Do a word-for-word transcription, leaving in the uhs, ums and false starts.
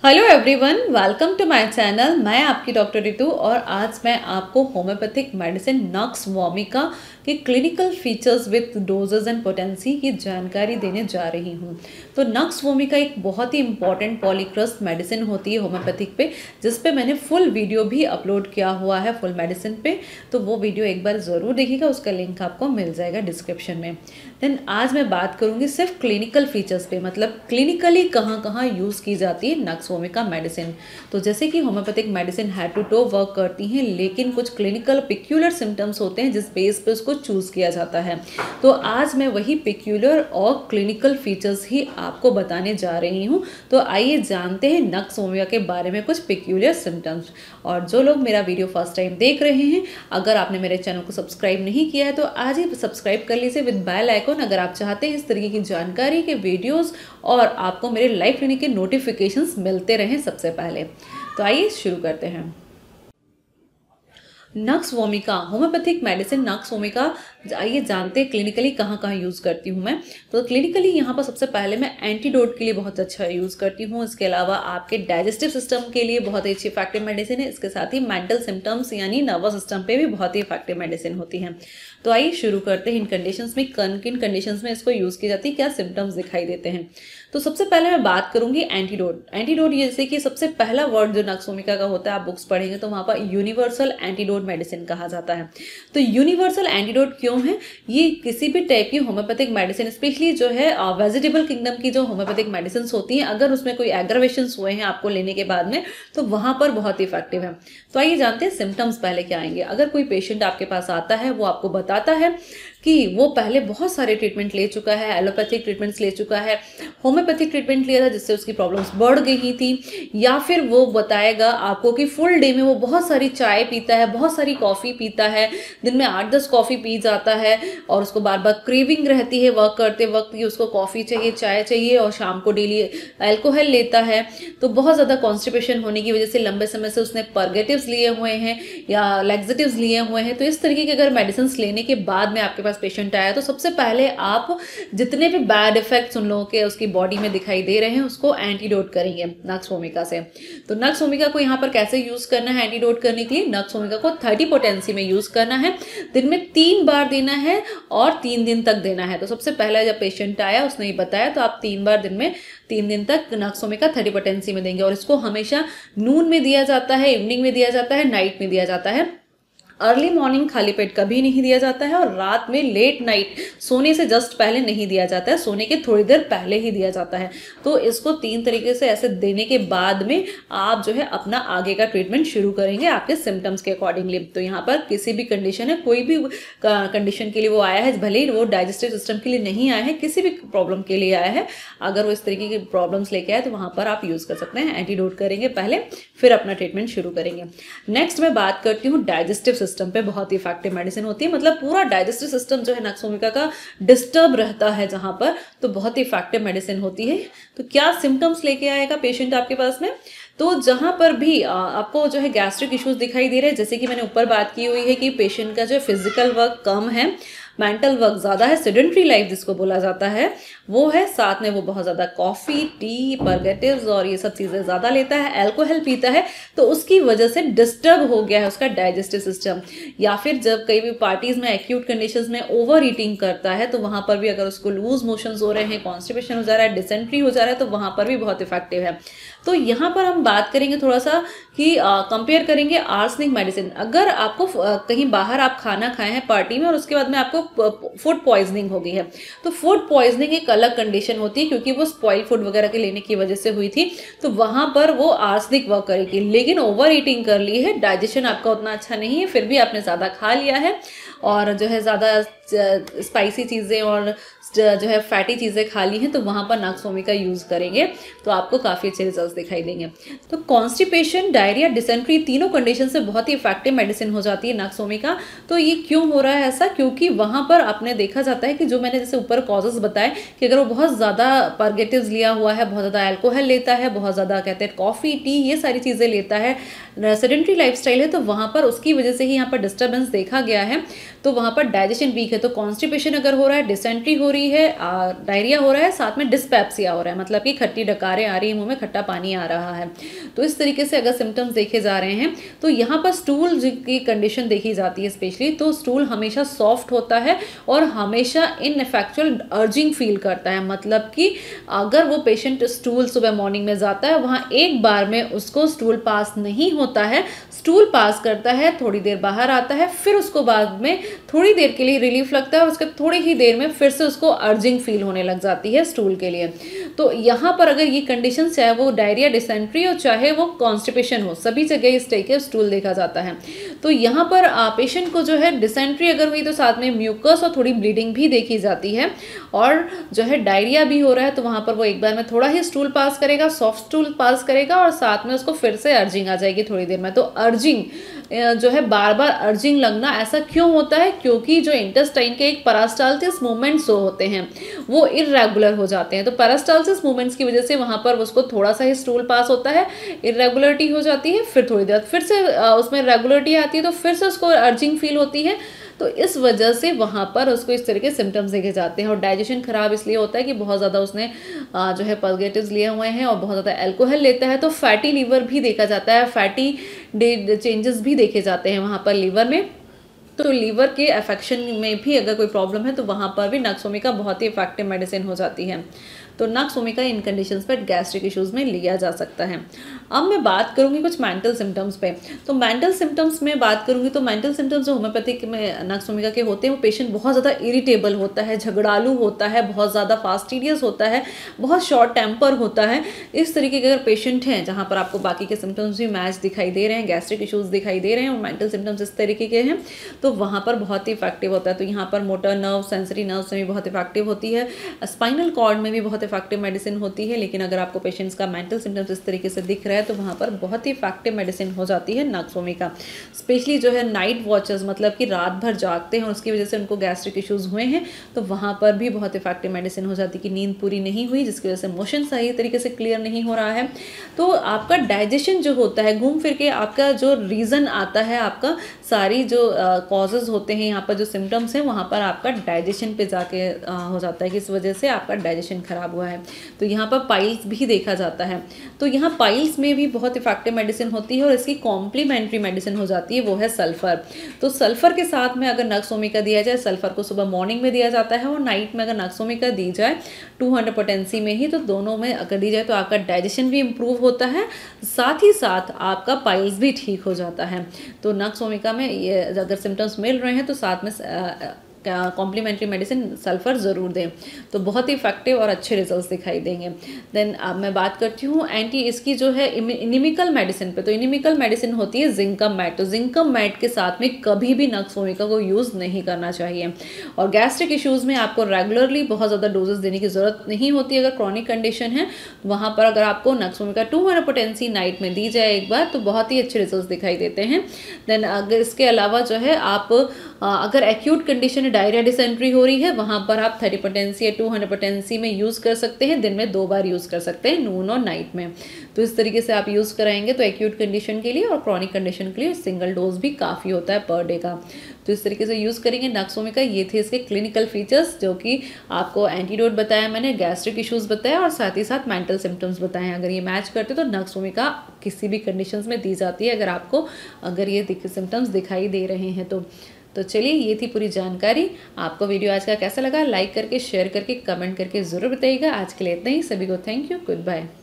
Hello everyone, welcome to my channel. मैं आपकी doctor Ritu और आज मैं आपको होम्योपैथिक मेडिसिन नक्स वोमिका के clinical features with doses and potency की जानकारी देने जा रही हूँ। तो नक्स वोमिका एक बहुत ही इंपॉर्टेंट पॉलीक्रस्ट मेडिसिन होती है होम्योपैथिक पे, जिस पे मैंने फुल वीडियो भी अपलोड किया हुआ है फुल मेडिसिन पे। तो वो वीडियो एक बार ज़रूर देखिएगा, उसका लिंक आपको मिल जाएगा डिस्क्रिप्शन में। देन आज मैं बात करूँगी सिर्फ क्लिनिकल फीचर्स पे, मतलब क्लिनिकली कहाँ कहाँ यूज़ की जाती है नक्स वोमिका मेडिसिन। तो जैसे कि homeopathic medicine head to toe work करती हैं, लेकिन कुछ क्लिनिकल पिक्यूलर सिम्टम्स होते हैं जिस बेस पे उसको चूज़ किया जाता है। तो आज मैं वही पिक्यूलर और क्लिनिकल फीचर्स ही आपको बताने जा रही हूँ। तो आइए जानते हैं नक्स वोमिका के बारे में कुछ पिक्यूलर सिम्टम्स। और जो लोग मेरा वीडियो फर्स्ट टाइम देख रहे हैं, अगर आपने मेरे चैनल को सब्सक्राइब नहीं किया है तो आज ही सब्सक्राइब कर लीजिए विद बेल आइकन, अगर आप चाहते हैं इस तरीके की जानकारी के वीडियोस और आपको मेरे लाइव क्लिनिक के नोटिफिकेशंस मिलते रहें सबसे पहले। तो आइए शुरू करते हैं। Nux vomica homeopathic medicine nux vomica, आइए जानते हैं क्लिनिकली कहाँ कहाँ यूज़ करती हूँ मैं। तो क्लिनिकली यहाँ पर सबसे पहले मैं एंटीडोट के लिए बहुत अच्छा यूज़ करती हूँ। इसके अलावा आपके डाइजेस्टिव सिस्टम के लिए बहुत ही अच्छी इफेक्टिव मेडिसिन है। इसके साथ ही मेंटल सिम्टम्स यानी नर्वस सिस्टम पे भी बहुत ही इफेक्टिव मेडिसिन होती है। तो आइए शुरू करते हैं इन कंडीशंस में, किन किन कंडीशंस में इसको यूज़ की जाती है, क्या सिम्टम्स दिखाई देते हैं। तो सबसे पहले मैं बात करूंगी एंटीडोट। एंटीडोट जैसे कि सबसे पहला वर्ड जो नक्स वोमिका का होता है, आप बुक्स पढ़ेंगे तो वहाँ पर यूनिवर्सल एंटीडोट मेडिसिन कहा जाता है। तो यूनिवर्सल एंटीडोट क्यों है? ये किसी भी टाइप की होम्योपैथिक मेडिसिन, स्पेशली जो है वेजिटेबल किंगडम की जो होम्योपैथिक मेडिसिन होती हैं, अगर उसमें कोई एग्रावेशंस हुए हैं आपको लेने के बाद में, तो वहाँ पर बहुत ही इफेक्टिव है। तो आइए जानते हैं सिम्टम्स पहले क्या आएंगे। अगर कोई पेशेंट आपके पास आता है, वो आपको बताता है कि वो पहले बहुत सारे ट्रीटमेंट ले चुका है, एलोपैथिक ट्रीटमेंट्स ले चुका है, होम्योपैथिक ट्रीटमेंट लिया था जिससे उसकी प्रॉब्लम्स बढ़ गई थी, या फिर वो बताएगा आपको कि फुल डे में वो बहुत सारी चाय पीता है, बहुत सारी कॉफ़ी पीता है, दिन में आठ दस कॉफ़ी पी जाता है और उसको बार बार क्रेविंग रहती है वर्क करते वक्त कि उसको कॉफ़ी चाहिए, चाय चाहिए, और शाम को डेली अल्कोहल लेता है। तो बहुत ज़्यादा कॉन्स्टिपेशन होने की वजह से लंबे समय से उसने परगेटिव्स लिए हुए हैं या लैक्सेटिव्स लिए हुए हैं। तो इस तरीके के अगर मेडिसिन लेने के बाद में आपके पेशेंट आया, तो सबसे पहले आप जितने भी बैड इफेक्ट्स उन लोगों के उसकी बॉडी में दिखाई दे रहे हैं उसको एंटीडोट करेंगे नक्स वोमिका से। तो नक्स वोमिका को यहाँ पर कैसे यूज करना है एंटीडोट करने के लिए? नक्स वोमिका को थर्टी पोटेंसी में यूज करना है, दिन में तीन बार देना है और तीन दिन तक देना है। तो सबसे पहले जब पेशेंट आया उसने ही बताया, तो आप तीन बार दिन में तीन दिन तक नक्स वोमिका थर्टी पोटेंसी में देंगे। और इसको हमेशा नून में दिया जाता है, इवनिंग में दिया जाता है, नाइट में दिया जाता है। अर्ली मॉर्निंग खाली पेट कभी नहीं दिया जाता है, और रात में लेट नाइट सोने से जस्ट पहले नहीं दिया जाता है, सोने के थोड़ी देर पहले ही दिया जाता है। तो इसको तीन तरीके से ऐसे देने के बाद में आप जो है अपना आगे का ट्रीटमेंट शुरू करेंगे आपके सिम्टम्स के अकॉर्डिंगली। तो यहाँ पर किसी भी कंडीशन है, कोई भी कंडीशन के लिए वो आया है, भले ही वो डाइजेस्टिव सिस्टम के लिए नहीं आया है, किसी भी प्रॉब्लम के लिए आया है, अगर वो इस तरीके की प्रॉब्लम्स लेके आए तो वहाँ पर आप यूज़ कर सकते हैं। एंटीडोट करेंगे पहले, फिर अपना ट्रीटमेंट शुरू करेंगे। नेक्स्ट मैं बात करती हूँ डाइजेस्टिव सिस्टम पे। बहुत ही इफेक्टिव मेडिसिन होती है, मतलब पूरा डाइजेस्टिव सिस्टम जो है नक्स वोमिका का डिस्टर्ब रहता है जहां पर, तो बहुत ही इफेक्टिव मेडिसिन होती है। तो क्या सिम्टम्स लेके आएगा पेशेंट आपके पास में? तो जहां पर भी आपको जो है गैस्ट्रिक इश्यूज दिखाई दे रहे हैं, जैसे कि मैंने ऊपर बात की हुई है कि पेशेंट का जो फिजिकल वर्क कम है, मेंटल वर्क ज़्यादा है, सेडेंट्री लाइफ जिसको बोला जाता है वो है, साथ में वो बहुत ज़्यादा कॉफ़ी, टी, परगेटिव्स और ये सब चीज़ें ज़्यादा लेता है, अल्कोहल पीता है, तो उसकी वजह से डिस्टर्ब हो गया है उसका डाइजेस्टिव सिस्टम। या फिर जब कई भी पार्टीज़ में एक्यूट कंडीशंस में ओवर ईटिंग करता है, तो वहाँ पर भी अगर उसको लूज मोशंस हो रहे हैं, कॉन्स्टिपेशन हो जा रहा है, डिसेंट्री हो जा रहा है, तो वहाँ पर भी बहुत इफेक्टिव है। तो यहाँ पर हम बात करेंगे थोड़ा सा कि कंपेयर करेंगे आर्सेनिक मेडिसिन। अगर आपको आ, कहीं बाहर आप खाना खाए हैं पार्टी में और उसके बाद में आपको फूड पॉइजनिंग हो गई है, तो फूड पॉइजनिंग एक अलग कंडीशन होती है, क्योंकि वो स्पॉइल फूड वगैरह के लेने की वजह से हुई थी, तो वहां पर वो आर्सेनिक वर्क करेगी। लेकिन ओवर ईटिंग कर ली है, डाइजेशन आपका उतना अच्छा नहीं है, फिर भी आपने ज़्यादा खा लिया है और जो है ज़्यादा स्पाइसी चीज़ें और जो है फैटी चीज़ें खा ली हैं, तो वहाँ पर नक्स वोमिका यूज़ करेंगे तो आपको काफ़ी अच्छे रिजल्ट्स दिखाई देंगे। तो कॉन्स्टिपेशन, डायरिया, डिसेंट्री, तीनों कंडीशन से बहुत ही इफेक्टिव मेडिसिन हो जाती है नक्स वोमिका। तो ये क्यों हो रहा है ऐसा? क्योंकि वहाँ पर आपने देखा जाता है कि जो मैंने जैसे ऊपर कॉजेज बताए कि अगर वो बहुत ज़्यादा परगेटिव्स लिया हुआ है, बहुत ज़्यादा अल्कोहल लेता है, बहुत ज़्यादा कहते हैं कॉफ़ी, टी, ये सारी चीज़ें लेता है, सेडेंट्री लाइफस्टाइल है, तो वहाँ पर उसकी वजह से ही यहाँ पर डिस्टर्बेंस देखा गया है। तो वहाँ पर डाइजेशन वीक है, तो कॉन्स्टिपेशन अगर हो रहा है, डिसेंट्री हो रही है, डायरिया हो रहा है, साथ में डिस्पेप्सिया हो रहा है, मतलब कि खट्टी डकारें आ रही है, मुंह में खट्टा पानी आ रहा है, तो इस तरीके से अगर सिम्टम्स देखे जा रहे हैं तो यहाँ पर स्टूल की कंडीशन देखी जाती है स्पेशली। तो स्टूल हमेशा सॉफ्ट होता है और हमेशा इनफेक्चुअल अर्जिंग फील करता है, मतलब कि अगर वो पेशेंट स्टूल सुबह मॉर्निंग में जाता है, वहाँ एक बार में उसको स्टूल पास नहीं होता है, स्टूल पास करता है, थोड़ी देर बाहर आता है, फिर उसको बाद में थोड़ी देर के लिए रिलीफ लगता है और उसके थोड़ी ही देर में फिर से उसको अर्जिंग फील होने लग जाती है स्टूल के लिए। तो यहाँ पर अगर ये कंडीशन, चाहे वो डायरिया, डिसेंट्री हो, चाहे वो कॉन्स्टिपेशन हो, सभी जगह इस टाइप के स्टूल देखा जाता है। तो यहाँ पर पेशेंट को जो है डिसेंट्री अगर हुई तो साथ में म्यूकस और थोड़ी ब्लीडिंग भी देखी जाती है, और जो है डायरिया भी हो रहा है तो वहाँ पर वो एक बार में थोड़ा ही स्टूल पास करेगा, सॉफ्ट स्टूल पास करेगा और साथ में उसको फिर से अर्जिंग आ जाएगी थोड़ी देर में। तो अर्जिंग जो है बार बार अर्जिंग लगना ऐसा क्यों होता है? क्योंकि जो इंटेस्टाइन के एक पेरिस्टाल्सिस मूवमेंट्स जो होते हैं वो इर्रेगुलर हो जाते हैं। तो पेरिस्टाल्सिस मूवमेंट्स की वजह से वहाँ पर उसको थोड़ा सा ही स्टूल पास होता है, इर्रेगुलरिटी हो जाती है, फिर थोड़ी देर फिर से उसमें रेगुलरिटी आती है, तो फिर से उसको अर्जिंग फील होती है। तो इस वजह से वहाँ पर उसको इस तरह के सिम्टम्स देखे जाते हैं। और डाइजेशन खराब इसलिए होता है कि बहुत ज़्यादा उसने जो है पल्गेटिव्स लिए हुए हैं और बहुत ज़्यादा अल्कोहल लेता है। तो फैटी लीवर भी देखा जाता है, फैटी चेंजेस भी देखे जाते हैं वहाँ पर लीवर में। तो लीवर के अफेक्शन में भी अगर कोई प्रॉब्लम है तो वहाँ पर भी नक्स वोमिका बहुत ही इफेक्टिव मेडिसिन हो जाती है। तो नक्स वोमिका इन कंडीशंस पर गैस्ट्रिक इश्यूज़ में लिया जा सकता है। अब मैं बात करूँगी कुछ मेंटल सिम्टम्स पे। तो मेंटल सिम्टम्स में बात करूँगी तो मेंटल सिम्टम्स जो होम्योपैथिक में नक्स वोमिका के होते हैं वो पेशेंट बहुत ज़्यादा इरिटेबल होता है, झगड़ालू होता है, बहुत ज़्यादा फास्टिडियस होता है, बहुत शॉर्ट टेम्पर होता है। इस तरीके के अगर पेशेंट हैं जहाँ पर आपको बाकी के सिम्टम्स भी मैच दिखाई दे रहे हैं, गैस्ट्रिक इशूज़ दिखाई दे रहे हैं और मेंटल सिम्टम्स इस तरीके के हैं, तो वहाँ पर बहुत ही इफेक्टिव होता है। तो यहाँ पर मोटर नर्व, सेंसरी नर्व्स में भी बहुत इफेक्टिव होती है, स्पाइनल कॉर्ड में भी बहुत इफेक्टिव मेडिसिन होती है। लेकिन अगर आपको पेशेंट्स का मेंटल सिम्टम्स इस तरीके से दिख रहा है तो वहाँ पर बहुत ही इफेक्टिव मेडिसिन हो जाती है नक्स वोमिका। स्पेशली जो है नाइट वॉचर्स, मतलब कि रात भर जागते हैं और उसकी वजह से उनको गैस्ट्रिक इश्यूज़ हुए हैं, तो वहाँ पर भी बहुत इफेक्टिव मेडिसिन हो जाती है कि नींद पूरी नहीं हुई जिसकी वजह से मोशन सही तरीके से क्लियर नहीं हो रहा है। तो आपका डाइजेशन जो होता है, घूम फिर के आपका जो रीज़न आता है, आपका सारी जो कॉजेज uh, होते हैं यहाँ पर जो सिम्टम्स हैं वहाँ पर आपका डाइजेशन पे जाके uh, हो जाता है कि इस वजह से आपका डाइजेशन खराब हुआ है। तो यहाँ पर पाइल्स भी देखा जाता है। तो यहाँ पाइल्स में भी बहुत इफेक्टिव मेडिसिन होती है और इसकी कॉम्प्लीमेंट्री मेडिसिन हो जाती है, वो है सल्फर। तो सल्फर के साथ में अगर नक्स वोमिका दिया जाए, सल्फर को सुबह मॉर्निंग में दिया जाता है और नाइट में अगर नक्स वोमिका दी जाए टू हंड्रेड पोटेंसी में ही, तो दोनों में अगर दी जाए तो आपका डाइजेशन भी इम्प्रूव होता है, साथ ही साथ आपका पाइल्स भी ठीक हो जाता है। तो नक्स वोमिका में ये अगर सिम्टम्स मिल रहे हैं तो साथ में कॉम्प्लीमेंट्री मेडिसिन सल्फर ज़रूर दें, तो बहुत ही इफेक्टिव और अच्छे रिजल्ट्स दिखाई देंगे। देन अब मैं बात करती हूँ एंटी इसकी जो है इनिमिकल मेडिसिन पे। तो इनिमिकल मेडिसिन होती है जिंकम मैट। तो जिंकम मैट के साथ में कभी भी नक्स वोमिका को यूज़ नहीं करना चाहिए। और गैस्ट्रिक इश्यूज़ में आपको रेगुलरली बहुत ज़्यादा डोजेस देने की ज़रूरत नहीं होती। अगर क्रॉनिक कंडीशन है वहाँ पर अगर आपको nux vomica two hundred potency night में दी जाए एक बार, तो बहुत ही अच्छे रिजल्ट दिखाई देते हैं। देन अगर इसके अलावा जो है आप अगर एक्यूट कंडीशन डायरिया डिसेंट्री हो रही है, वहाँ पर आप थर्टी पोटेंसी या टू हंड्रेड पोटेंसी में यूज़ कर सकते हैं। दिन में दो बार यूज़ कर सकते हैं, नून और नाइट में। तो इस तरीके से आप यूज़ कराएंगे तो एक्यूट कंडीशन के लिए और क्रॉनिक कंडीशन के लिए सिंगल डोज भी काफ़ी होता है पर डे का। तो इस तरीके से यूज़ करेंगे नक्स वोमिका। ये थे इसके क्लिनिकल फीचर्स जो कि आपको एंटीडोट बताया मैंने, गैस्ट्रिक इश्यूज़ बताया और साथ ही साथ मेंटल सिम्टम्स बताए। अगर ये मैच करते तो नक्स वोमिका किसी भी कंडीशंस में दी जाती है, अगर आपको अगर ये सिम्टम्स दिखाई दे रहे हैं तो। तो चलिए, ये थी पूरी जानकारी। आपको वीडियो आज का कैसा लगा, लाइक करके, शेयर करके, कमेंट करके ज़रूर बताइएगा। आज के लिए इतना ही। सभी को थैंक यू, गुड बाय।